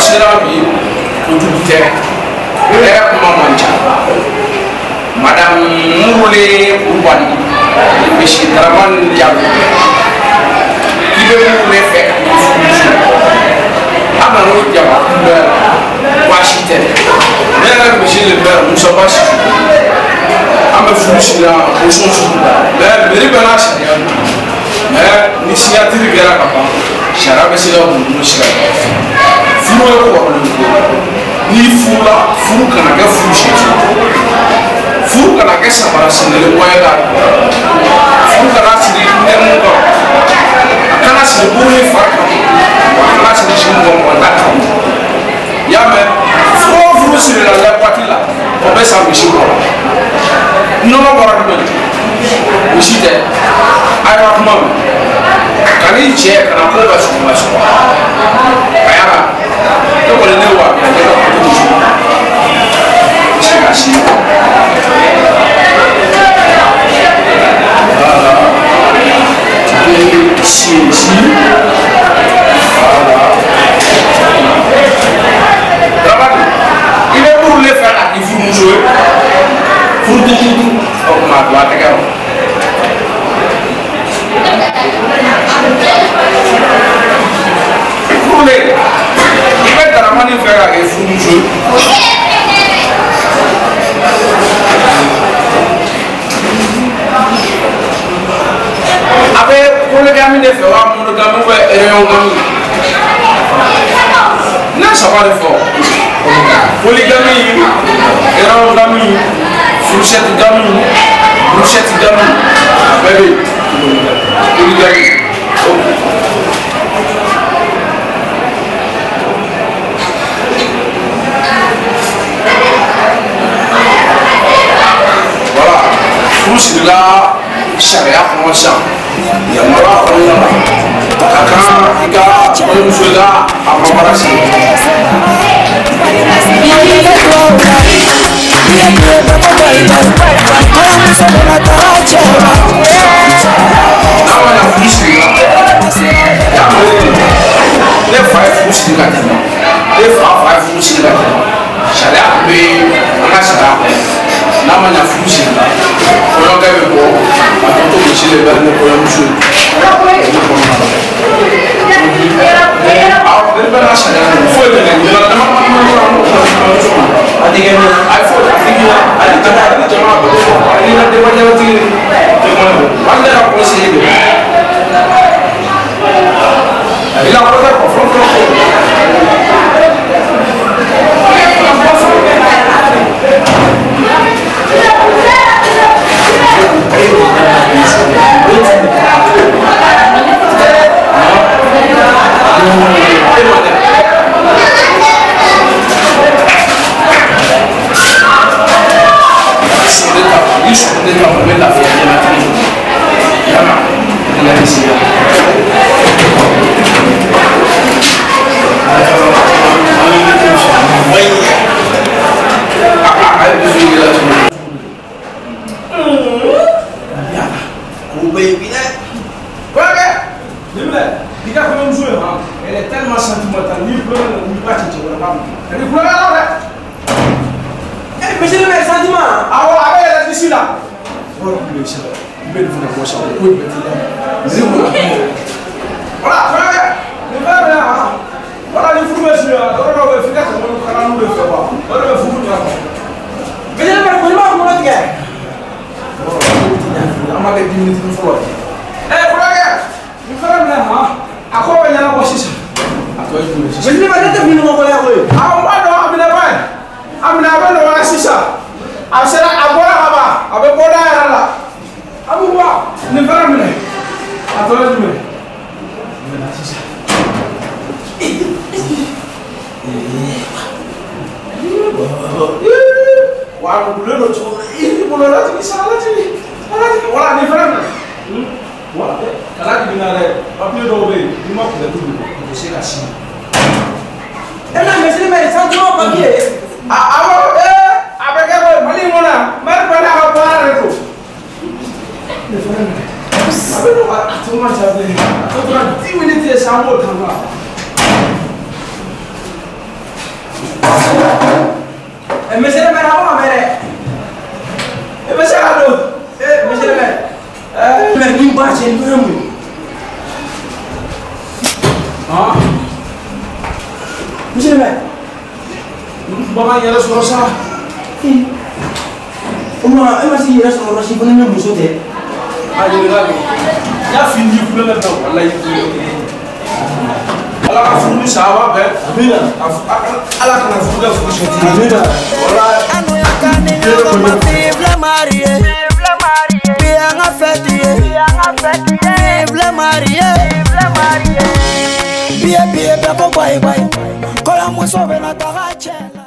sera lui au tout terrain. Madame Moulé Ouani, Michel Draman Diallo, qui veut nous faire Amaro Diaba, Washington. Là, Michel le père, nous sommes pas sûrs. Ame fousi la boson suda mais beri bana sharia mais ni siyatiri gara kapa sharia be sila mu shira furu ko ni furu kana ga furu shi furu kana ga sabara sinele wayda furu kana sidi emu ko kana sidi buri farka kana sidi shingo ko na ya me furu sila la patila o be sa bishi ko no government we see that I have mom can you check and I go so much ayara no go le wa ya ga ko so shi il est pour le faire il faut nous jouer pour tout oh ma doit te garo pour les il va dans la manie faire et faut nous jouer après pour les gamins de faire mon gamin ouais et on gamin non ça va le fort polygamie et on gamin fourchette gamin bébé polygamie voilà fourche de la charia commence il y a mara on ika on joga à préparation elle est tellement sentimentale, ni pleure, ni pas de elle est pleure alors. Mais j'ai le même sentiment. Ah ouais, elle est ici là. Voilà, il peut le faire pour ça. Voilà, voilà, les fous, monsieur. On va faire comme on le fait. On va fou. Mais j'ai le même sentiment pour notre guerre. On va faire 10 minutes de fois. Eh, voilà, il faut le même, hein. À quoi on va y ça? Mais je ne vais pas te finir mon collègue. Ah, moi, non, je ne vais pas. Je ne vais pas faire ça. Je ne vais pas faire ça. Je ne vais pas faire ça. Je ne vais pas faire ça. Baba yɛrɛ sɔrɔ sa. O ma e ma se yɛrɛ sɔrɔ si fana bɛ muso tɛ. A ɲininka kɛ. N y'a f'i ye kulonkɛ bɛɛ walayi. Ala ka furu ni sahaba bɛɛ. Amina. Ala kana furu kɛ furu si tɛ. Amina. Walayi. Vive marié. Bien en fête. Vive marié. Bien bien bien bye bye. Kola muso bena tagache.